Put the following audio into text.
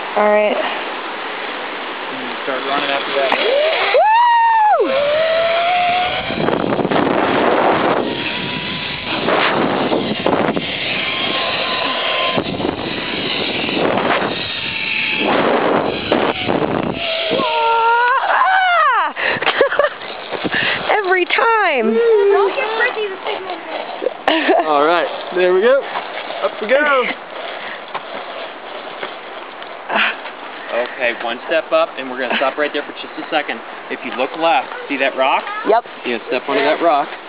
Alright. And start running after that. Woo! Every time. Don't give Brittany the signal. Alright, there we go. Up we go. Okay, one step up, and we're going to stop right there for just a second. If you look left, see that rock? Yep. You're going to step under that rock.